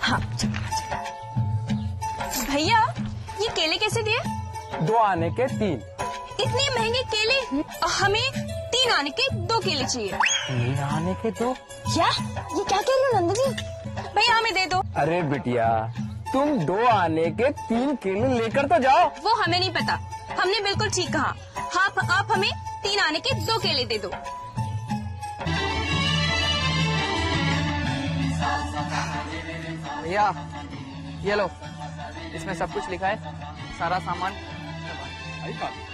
हाँ भैया, ये केले कैसे दिए? 2 आने के 3। इतने महंगे केले? हमें 3 आने के 2 केले चाहिए। 3 आने के 2? क्या? ये क्या कह रही हो नंदा जी? भैया हमें दे दो। अरे बिटिया, तुम 2 आने के 3 केले लेकर तो जाओ। वो हमें नहीं पता, हमने बिल्कुल ठीक कहा। आप हमें 3 आने के 2 केले दे दो। भैया ये लो, इसमें सब कुछ लिखा है, सारा सामान।